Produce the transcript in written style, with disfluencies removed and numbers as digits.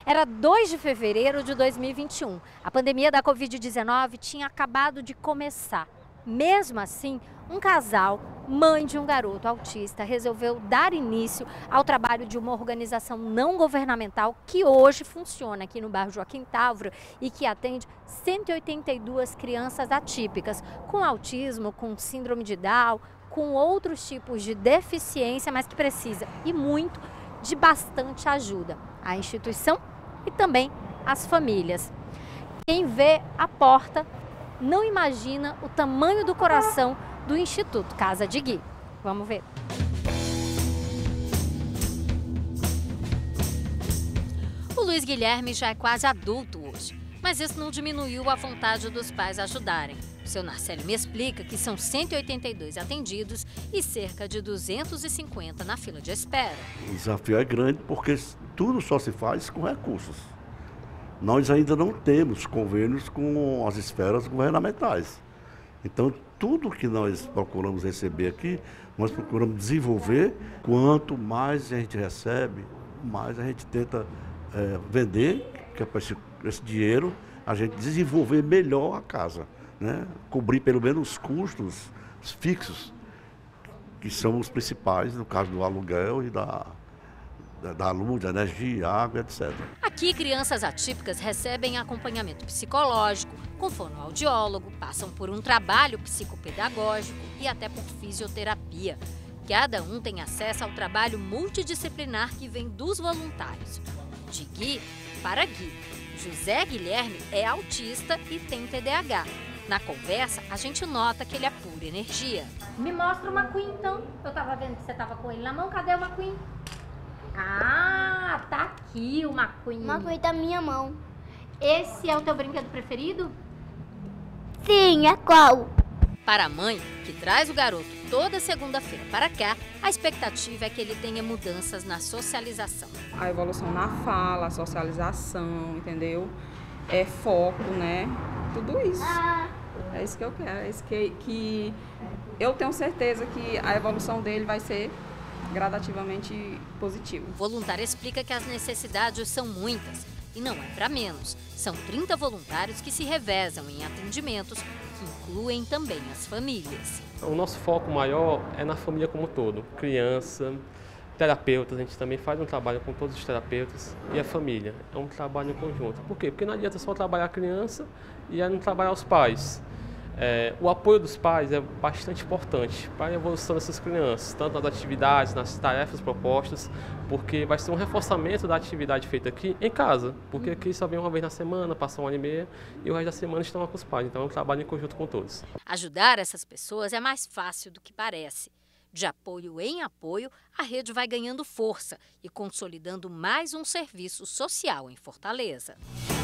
Era 2 de fevereiro de 2021. A pandemia da Covid-19 tinha acabado de começar. Mesmo assim, um casal, mãe de um garoto autista, resolveu dar início ao trabalho de uma organização não governamental que hoje funciona aqui no bairro Joaquim Távora e que atende 182 crianças atípicas, com autismo, com síndrome de Down, com outros tipos de deficiência, mas que precisa, e muito, de bastante ajuda. A instituição e também as famílias. Quem vê a porta não imagina o tamanho do coração do Instituto Casa de Gui. Vamos ver. O Luiz Guilherme já é quase adulto hoje, mas isso não diminuiu a vontade dos pais ajudarem. O seu Narcélio me explica que são 182 atendidos e cerca de 250 na fila de espera. O desafio é grande porque tudo só se faz com recursos. Nós ainda não temos convênios com as esferas governamentais. Então, tudo que nós procuramos receber aqui, nós procuramos desenvolver. Quanto mais a gente recebe, mais a gente tenta vender, que é para esse dinheiro a gente desenvolver melhor a casa, né? Cobrir pelo menos os custos fixos, que são os principais, no caso do aluguel e da luz, da energia, água, etc. Aqui, crianças atípicas recebem acompanhamento psicológico, com fonoaudiólogo, passam por um trabalho psicopedagógico e até por fisioterapia. Cada um tem acesso ao trabalho multidisciplinar que vem dos voluntários. De Gui para Gui. José Guilherme é autista e tem TDAH. Na conversa, a gente nota que ele é pura energia. Me mostra o McQueen, então. Eu tava vendo que você tava com ele na mão. Cadê o McQueen? Ah, tá aqui o McQueen. O McQueen tá na minha mão. Esse é o teu brinquedo preferido? Sim, é qual? Para a mãe, que traz o garoto toda segunda-feira para cá, a expectativa é que ele tenha mudanças na socialização. A evolução na fala, a socialização, entendeu? É foco, né? Tudo isso. É isso que eu quero. É isso que eu tenho certeza que a evolução dele vai ser gradativamente positiva. O voluntário explica que as necessidades são muitas e não é para menos. São 30 voluntários que se revezam em atendimentos que incluem também as famílias. O nosso foco maior é na família como um todo. Criança, terapeutas, a gente também faz um trabalho com todos os terapeutas e a família. É um trabalho em conjunto. Por quê? Porque não adianta só trabalhar a criança e não trabalhar os pais. O apoio dos pais é bastante importante para a evolução dessas crianças, tanto nas atividades, nas tarefas propostas, porque vai ser um reforçamento da atividade feita aqui em casa, porque aqui só vem uma vez na semana, passa 1h30 e o resto da semana estão lá com os pais, então é um trabalho em conjunto com todos. Ajudar essas pessoas é mais fácil do que parece. De apoio em apoio, a rede vai ganhando força e consolidando mais um serviço social em Fortaleza.